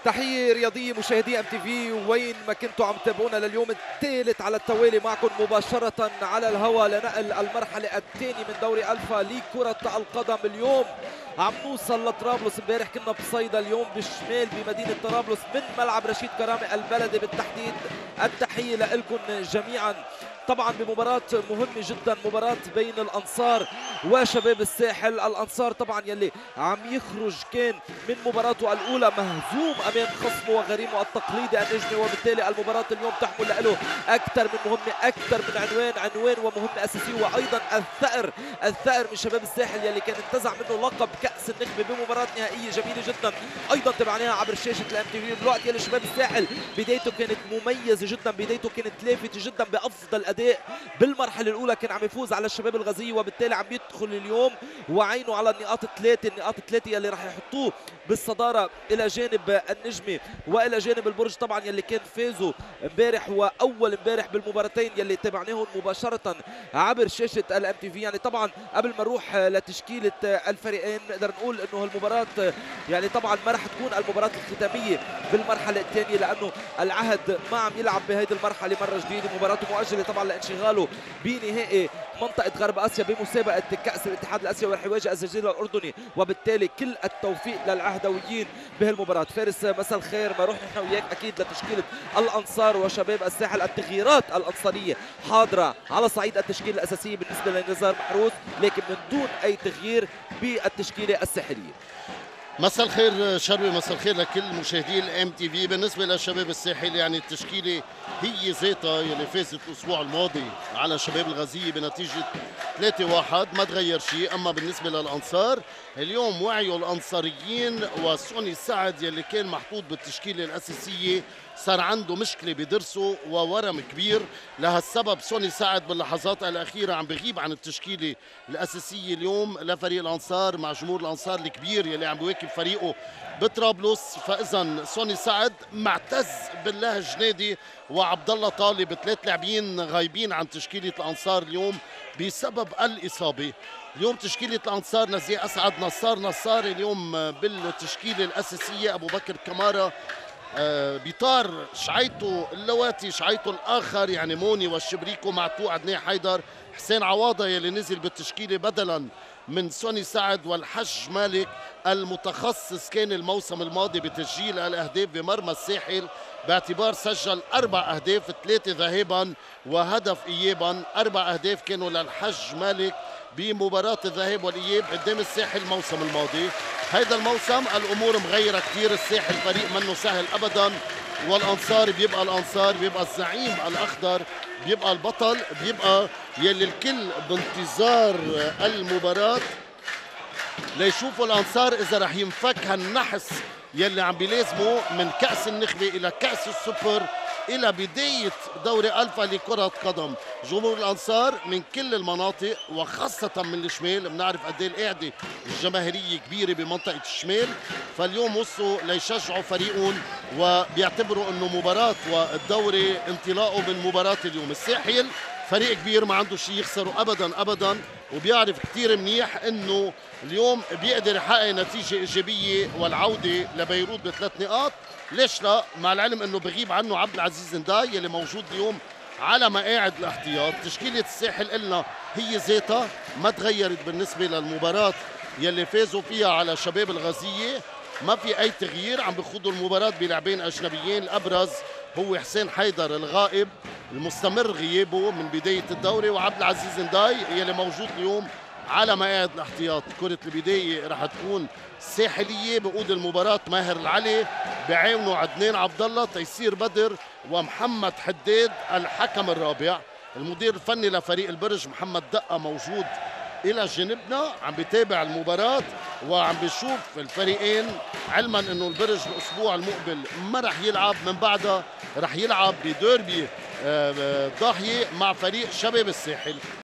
تحية رياضية مشاهدي ام تي في وين ما كنتوا عم تتابعونا لليوم الثالث على التوالي معكم مباشرة على الهواء لنقل المرحلة الثانية من دوري الفا لكرة القدم. اليوم عم نوصل لطرابلس، امبارح كنا بصيدا، اليوم بالشمال بمدينة طرابلس من ملعب رشيد كرامي البلدي بالتحديد. التحية لكم جميعا. طبعا بمباراة مهمة جدا، مباراة بين الأنصار وشباب الساحل. الأنصار طبعا يلي عم يخرج كان من مباراته الأولى مهزوم أمام خصمه وغريمه التقليدي النجمي، وبالتالي المباراة اليوم تحمل له أكثر من مهمة، أكثر من عنوان ومهمة أساسية، وأيضا الثأر من شباب الساحل يلي كان انتزع منه لقب كأس النخبة بمباراة نهائية جميلة جدا أيضا تابعناها عبر شاشة الام تي في. بالوقت يلي شباب الساحل بدايته كانت مميزة جدا، بدايته كانت لافتة جدا بأفضل أداء بالمرحلة الأولى، كان عم يفوز على الشباب الغازية، وبالتالي عم يدخل اليوم وعينه على النقاط الثلاثة يلي راح يحطوه بالصدارة إلى جانب النجمة وإلى جانب البرج طبعا يلي كان فازوا امبارح وأول امبارح بالمباراتين يلي تابعناهم مباشرة عبر شاشة الام تي في. يعني طبعا قبل ما نروح لتشكيلة الفريقين نقدر نقول انه المباراة يعني طبعا ما راح تكون المباراة الختامية بالمرحلة الثانية، لأنه العهد ما عم يلعب بهيدي المرحلة مرة جديدة. مباراته مؤجلة طبعا لانشغاله بنهائي منطقة غرب آسيا بمسابقة كأس الاتحاد الآسيوي، ورح يواجه الجزيرة الأردني، وبالتالي كل التوفيق للعهدويين بهالمباراة. فارس مساء الخير، ما نروح نحن وياك أكيد لتشكيلة الأنصار وشباب الساحل. التغييرات الأنصارية حاضرة على صعيد التشكيلة الأساسية بالنسبة لنزار محروس، لكن من دون أي تغيير بالتشكيلة الساحلية. مساء الخير شروي، مساء الخير لكل مشاهدي الام تي في. بالنسبه لشباب الساحل يعني التشكيله هي ذاتها يلي فازت الاسبوع الماضي على شباب الغازيه بنتيجه 3-1، ما تغير شيء. اما بالنسبه للانصار اليوم وعيوا الانصاريين وسوني سعد يلي كان محطوط بالتشكيله الاساسيه صار عنده مشكله بدرسه وورم كبير. لهالسبب سوني سعد باللحظات الاخيره عم بغيب عن التشكيله الاساسيه اليوم لفريق الانصار مع جمهور الانصار الكبير يلي عم بواكب فريقه بطرابلس. فاذا سوني سعد معتز بالله الجنيدي وعبد الله طالب، ثلاث لاعبين غايبين عن تشكيله الانصار اليوم بسبب الاصابه. اليوم تشكيله الانصار نزيه اسعد، نصار اليوم بالتشكيله الاساسيه، ابو بكر كمارا، بيطار شعيته اللواتي، شعيته الاخر يعني موني والشبريكو، معتوق عدنان حيدر، حسين عواضه يلي نزل بالتشكيله بدلا من سوني سعد، والحج مالك المتخصص كان الموسم الماضي بتسجيل الاهداف بمرمى الساحل، باعتبار سجل 4 أهداف، 3 ذهابا وهدف ايابا. 4 أهداف كانوا للحج مالك بمباراة الذهاب والإياب قدام الساحل الموسم الماضي. هيدا الموسم الأمور مغيرة كتير، الساحل فريق منه سهل أبدا، والأنصار بيبقى الأنصار، بيبقى الزعيم الأخضر، بيبقى البطل، بيبقى يلي الكل بانتظار المباراة ليشوفوا الأنصار إذا رح ينفك هالنحس يلي عم بيلازمه من كأس النخبة إلى كأس السوبر إلى بداية دوري ألفا لكرة قدم. جمهور الأنصار من كل المناطق وخاصة من الشمال، بنعرف قد ايه القاعدة الجماهيرية كبيرة بمنطقة الشمال، فاليوم وصلوا ليشجعوا فريقهم وبيعتبروا انه مباراة والدوري انطلاقه من مباراة اليوم. الساحل فريق كبير ما عنده شيء يخسره ابدا وبيعرف كثير منيح انه اليوم بيقدر يحقق نتيجة ايجابية والعودة لبيروت ب3 نقاط. ليش لا؟ مع العلم انه بغيب عنه عبد العزيز نداي يلي موجود اليوم على مقاعد الاحتياط. تشكيلة الساحل قلنا هي ذاتها ما تغيرت بالنسبة للمباراة يلي فازوا فيها على شباب الغازية، ما في اي تغيير. عم بيخوضوا المباراة بلاعبين اجنبيين، الابرز هو حسين حيدر الغائب المستمر غيابه من بداية الدوري، وعبد العزيز نداي يلي موجود اليوم على مقاعد الاحتياط. كرة البداية رح تكون ساحلية، بقود المباراة ماهر العلي، بعاونوا عدنان عبد الله، تيسير بدر، ومحمد حداد الحكم الرابع. المدير الفني لفريق البرج محمد دقة موجود إلى جانبنا عم بيتابع المباراة وعم بيشوف الفريقين، علما انه البرج الاسبوع المقبل ما رح يلعب، من بعدها رح يلعب بديربي ضاحية مع فريق شباب الساحل.